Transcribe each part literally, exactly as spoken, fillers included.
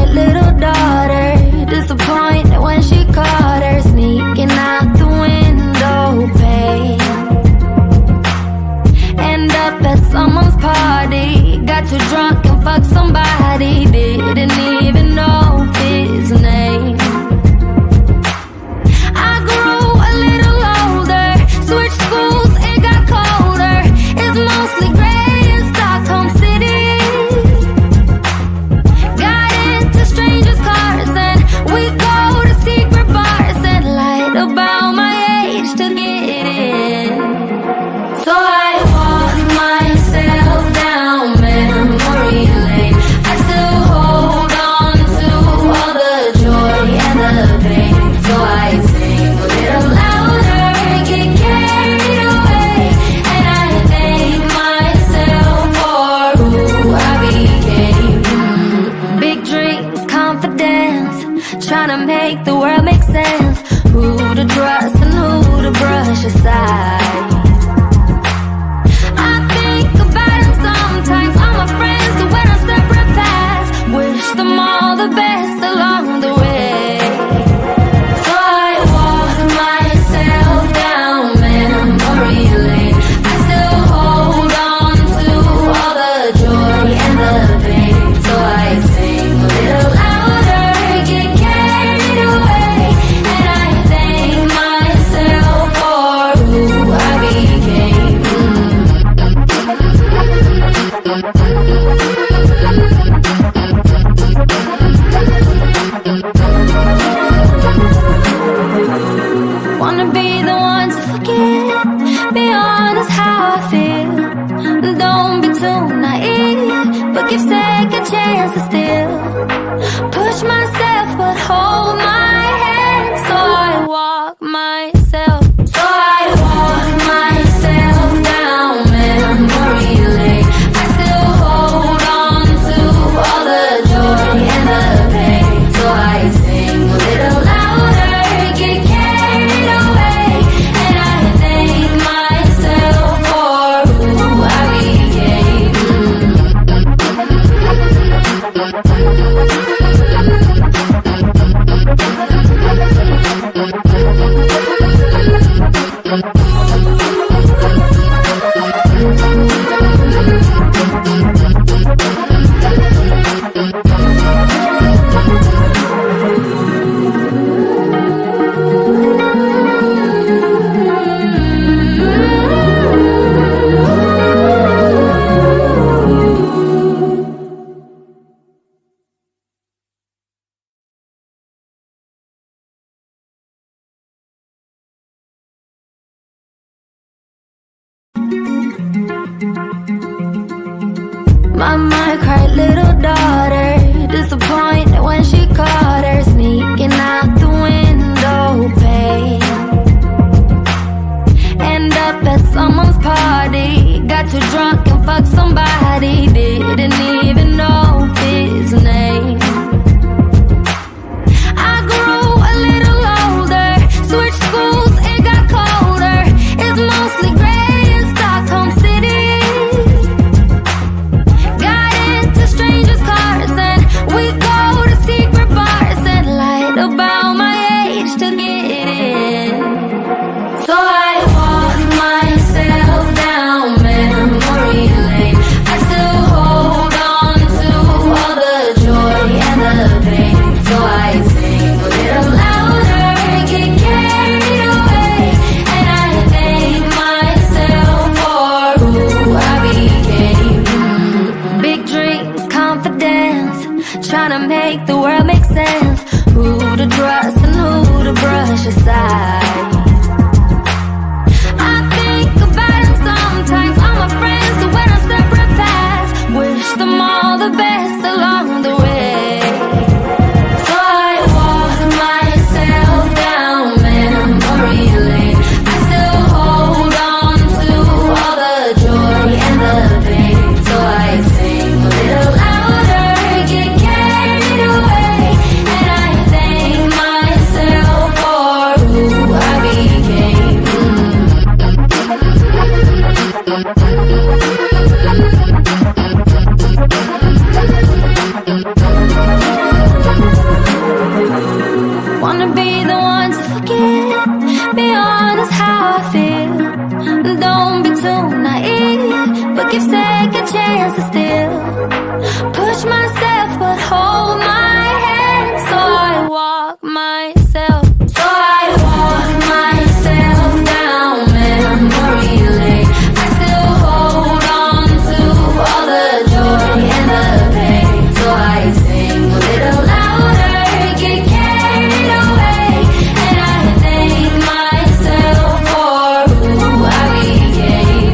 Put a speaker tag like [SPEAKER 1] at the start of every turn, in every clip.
[SPEAKER 1] cried little daughter, disappointed when she caught her sneaking out the window pane. End up at someone's party, got too drunk and fucked somebody, didn't even know his name. I grew a little older, switched schools, it got colder. It's mostly gray in Stockholm City. Got into strangers' cars and we go to secret bars and lied about my age to get in. So I walk myself down memory lane. I still hold on to all the joy and the pain. So I sing a little louder, get carried away, and I thank myself for who I became. Big dreams, confidence, trying to make the world make sense. Who to trust and who to brush aside. I think about them sometimes, all my friends who went on separate paths. Wish them all the best along the way. So I walk myself down memory lane. I still hold on to all the joy and the pain. So I sing a little louder, get carried away, and I thank myself for who I became. Wanna be the one to forget, be honest how I feel. Don't be too naive, but give second chances still. Push myself but hold my hand. So I walk myself, so I walk myself down memory lane. I still hold on to all the joy and the pain. So I sing a little louder, get carried away, and I thank myself for who I became. Mama cried little daughter, disappointed when she caught her sneaking out the window pane. End up at someone's party, got too drunk and fucked somebody, didn't even know his name. I grew a little older, switched schools, it got colder. It's mostly gray in Stockholm City. Got into strangers' cars and we go to secret bars and lied about my age to get in. So I walk myself down memory lane. I still hold on to all the joy and the pain. So I sing a little louder, get carried away, and I thank myself for who I became. Big dreams, confidence, trying to make the world make sense. Who to trust and who to brush aside. I think about them sometimes, all my friends who went on separate paths. Wish them all the best along the way. So I walk myself down memory lane. I still hold on to all the joy and the pain. So I sing a little louder, get carried away, second chance to still push myself but hold my hand. So I walk myself, so I walk myself down memory lane. I still hold on to all the joy and the pain. So I sing a little louder, get carried away, and I thank myself for who I became.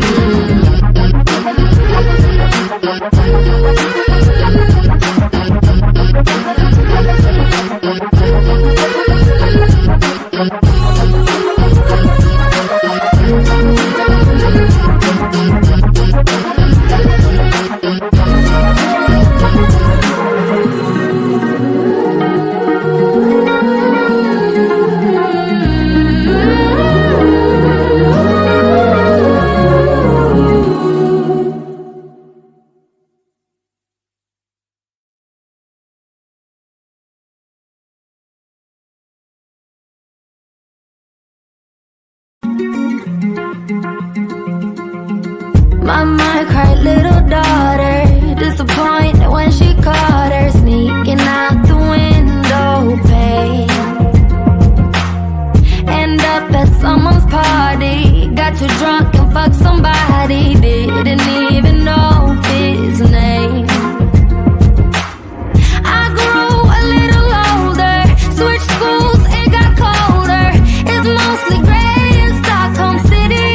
[SPEAKER 1] Mama cried, little daughter, disappointed when she caught her sneaking out the window pane. End up at someone's party, got too drunk and fucked somebody, didn't even know his name. I grew a little older, switched schools, it got colder. It's mostly gray in Stockholm City.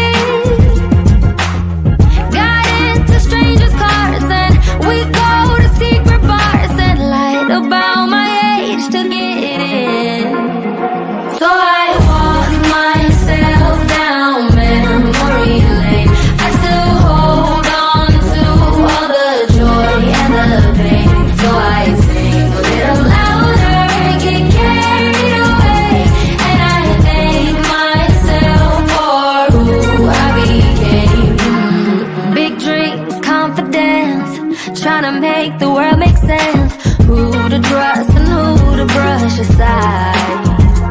[SPEAKER 1] Strangers' cars and we go to secret bars and lied about my age to get in. So I walk myself down memory lane. I still hold on to all the joy and the pain. So I sing a little louder, get carried away, and I thank myself for who I became. Big dreams, confidence, trying to make the world make sense. Who to trust and who to brush aside.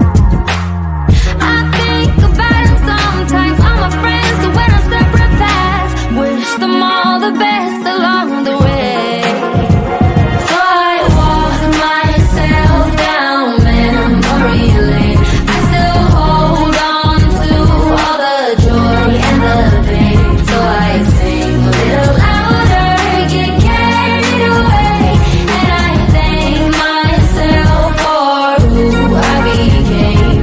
[SPEAKER 1] I think about them sometimes, all my friends who went on separate paths. Wish them all the best along the way. So I walk myself down memory lane. I still hold on to all the joy and the pain. So I sing a little louder, get carried away, and I thank myself for who I became.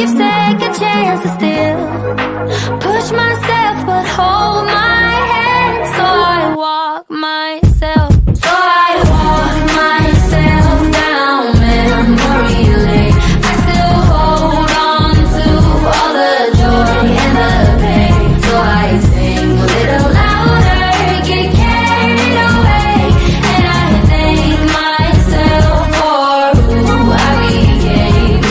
[SPEAKER 1] give second chances still. Push myself but hold my hand. So I walk myself. So I walk myself down memory lane. I still hold on to all the joy and the pain. So I sing a little louder, get carried away, and I thank myself for who I became.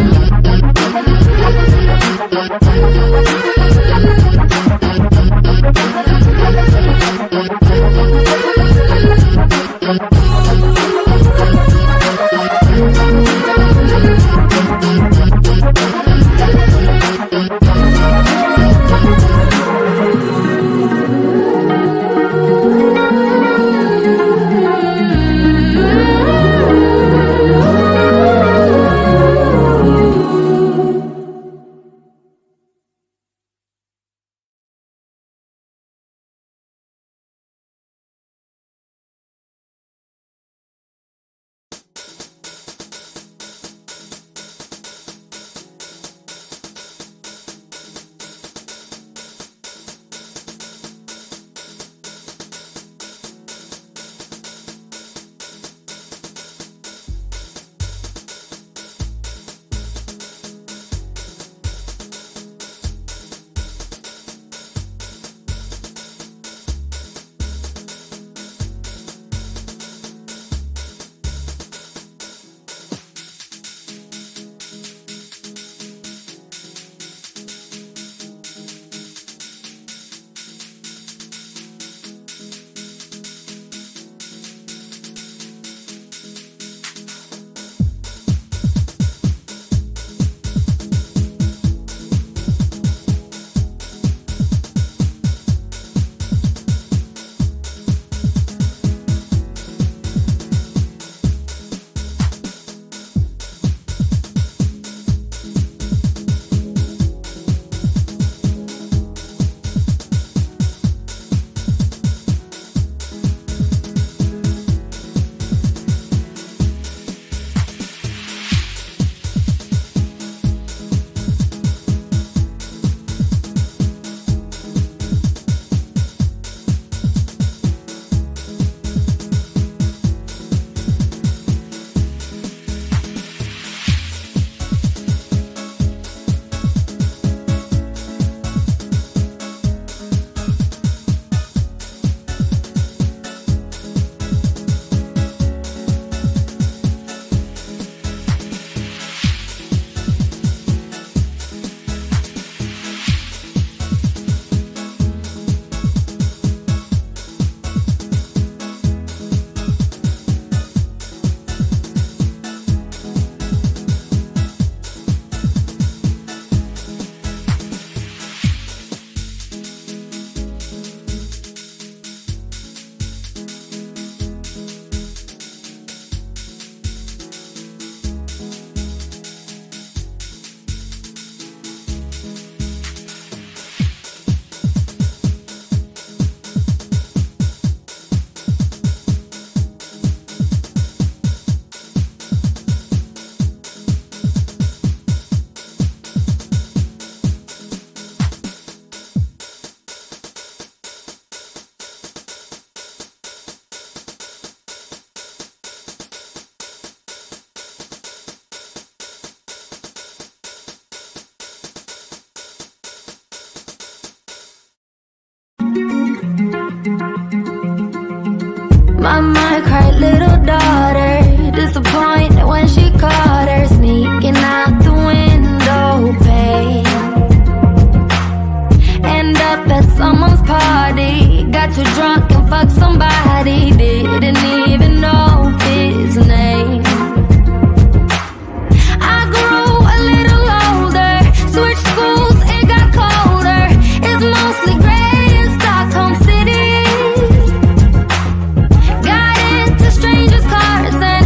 [SPEAKER 2] Mama cried, little daughter, disappointed when she caught her sneaking out the window pane. End up at someone's party, got too drunk and fucked somebody, didn't even know his name. I grew a little older, switched schools, it got colder. It's mostly gray in Stockholm City. Got into strangers' cars and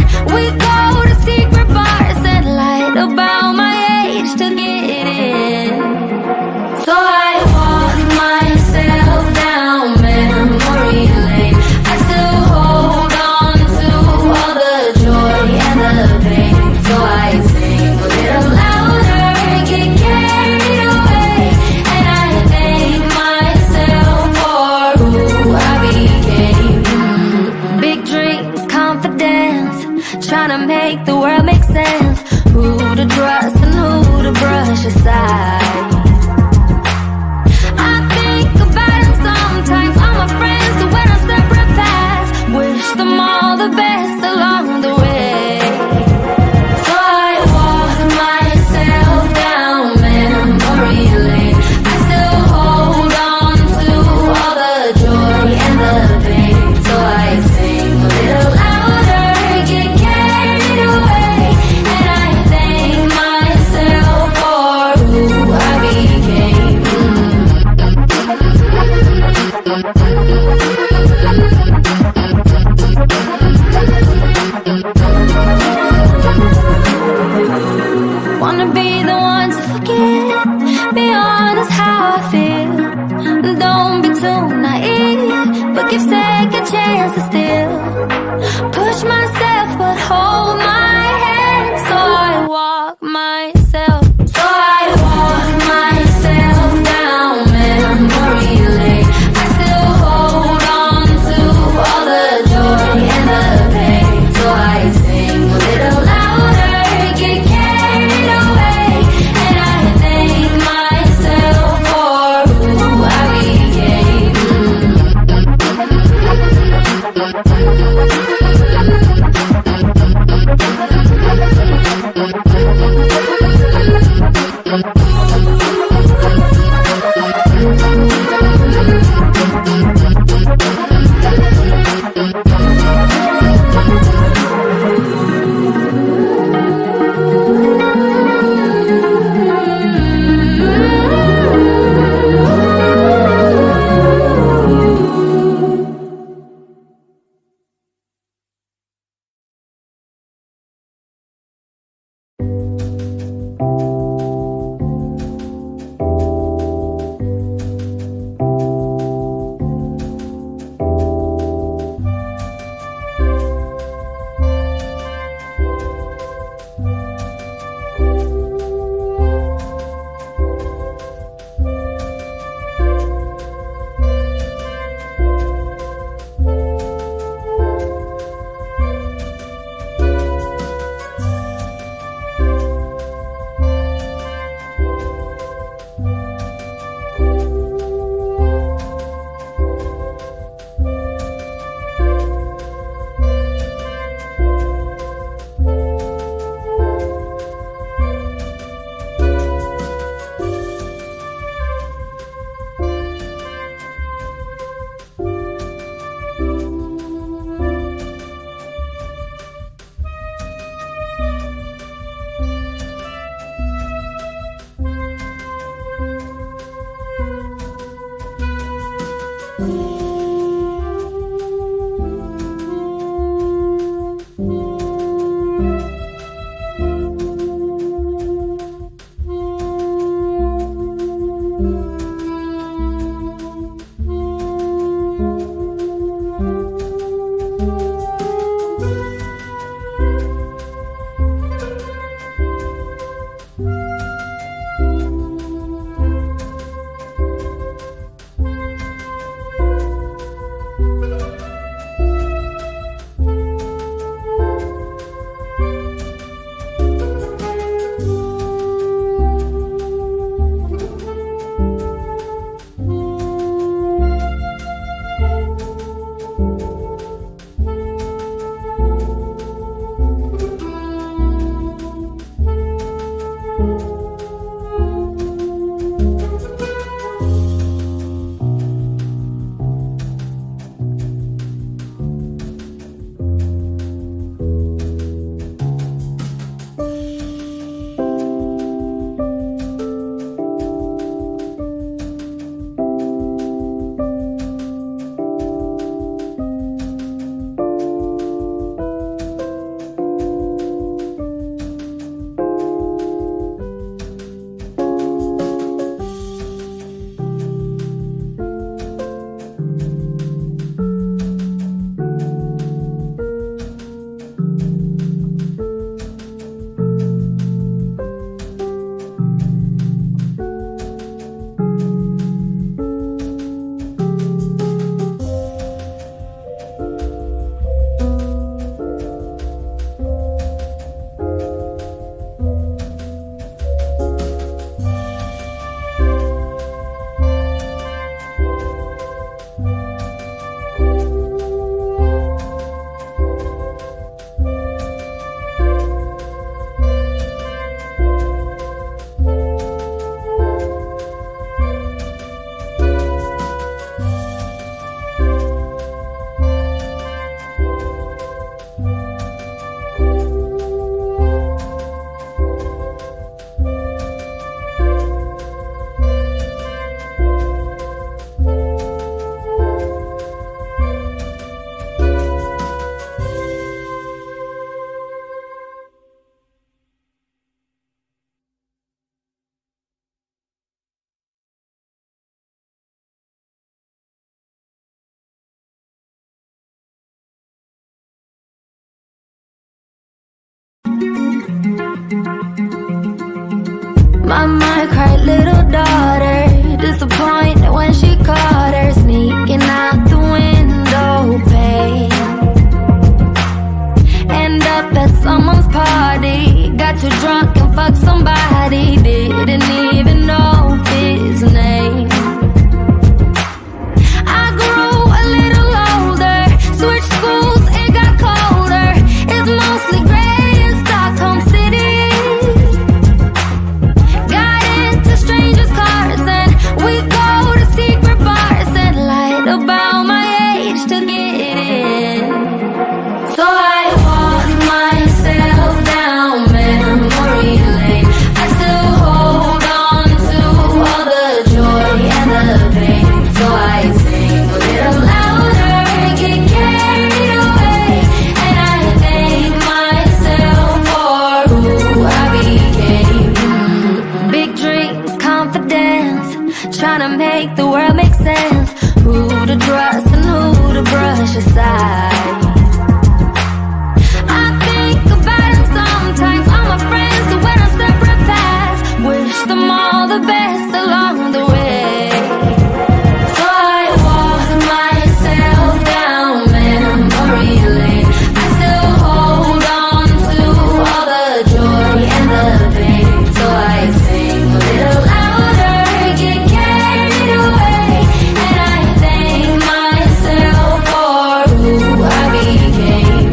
[SPEAKER 2] lose confidence, trying to make the world make sense. Who to trust and who to brush aside. I think about them sometimes, all my friends who went on separate paths. Wish them all the best along the way. So I walk myself down memory lane. I still hold on to all the joy and the pain. So I sing a little louder, get carried away, and I thank myself for who I became. Wanna be the one to forget, be honest how I feel. Don't be too naive, but give second chances still. Push myself but hold my hand. So I walk myself, so I walk myself down memory lane. I still hold on to all the joy and the pain. So I sing a little louder, get carried away, and I thank myself for who I
[SPEAKER 1] I cried, little daughter, disappointed when she caught her sneaking out the window pane. End up at someone's party, got too drunk and fucked somebody, didn't even know his name. I grew a little older, switched schools, it got colder. It's mostly gray in Stockholm City. Got into strangers' cars and we go to secret bars and lied about my age to get in. So I walk myself down memory lane. I still hold on to all the joy and the pain. So I sing a little louder, get carried away, and I thank myself for who I became. Big dreams, confidence, trying to make the world make sense. Who to trust and who to brush aside. I think about them sometimes, all my friends who went on separate paths. Wish them all the best along the way. So I walk myself down memory lane. I still hold on to all the joy and the pain. So I sing a little louder, get carried away, and I thank myself for who I became.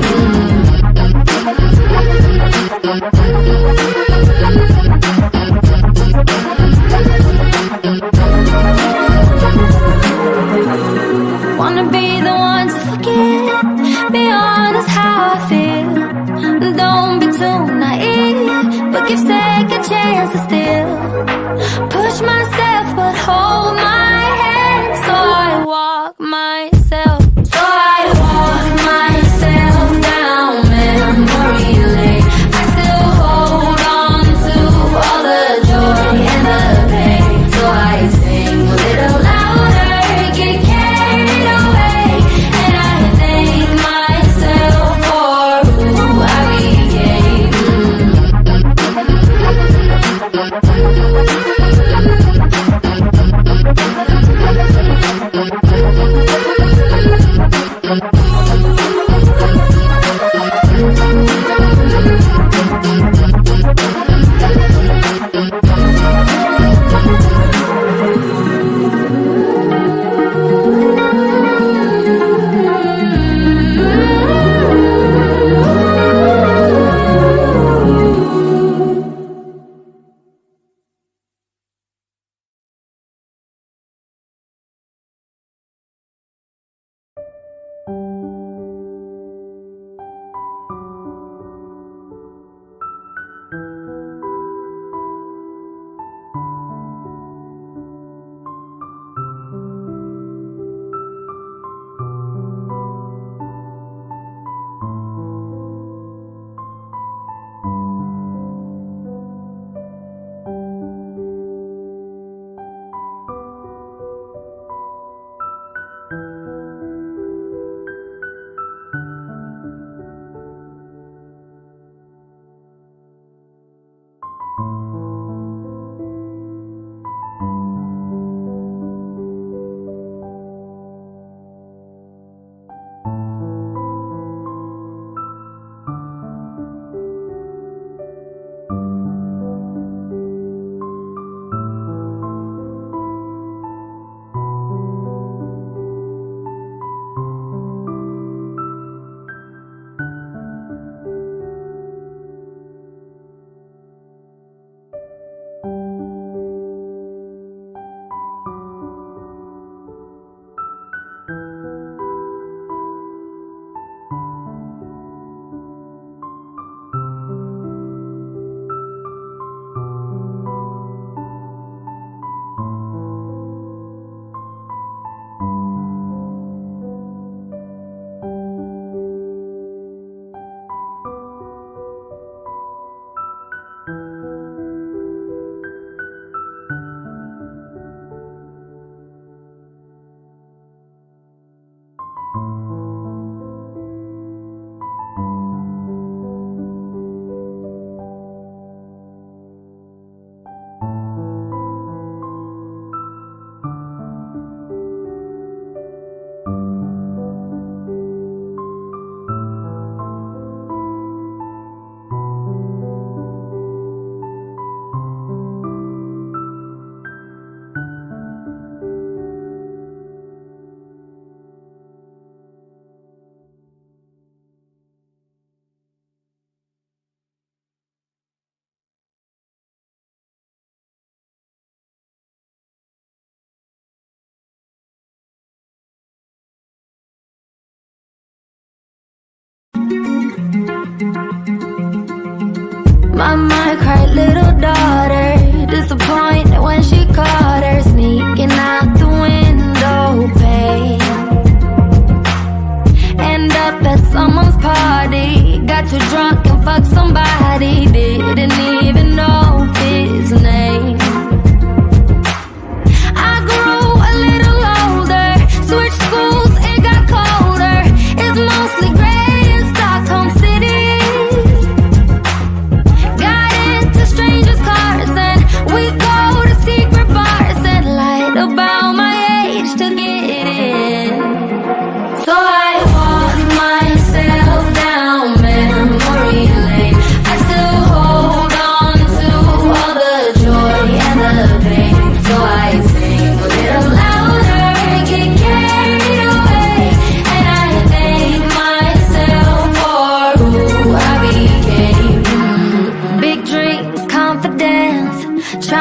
[SPEAKER 1] Wanna be the one to forget, be honest how I feel. Don't be too naive, but give second chances still. Push myself but hold my hand. So I walk myself, so I walk myself down memory lane. I still hold on to all the joy and the pain. So I sing a little louder, get carried away, and I thank myself for who I became.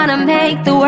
[SPEAKER 1] wanna make the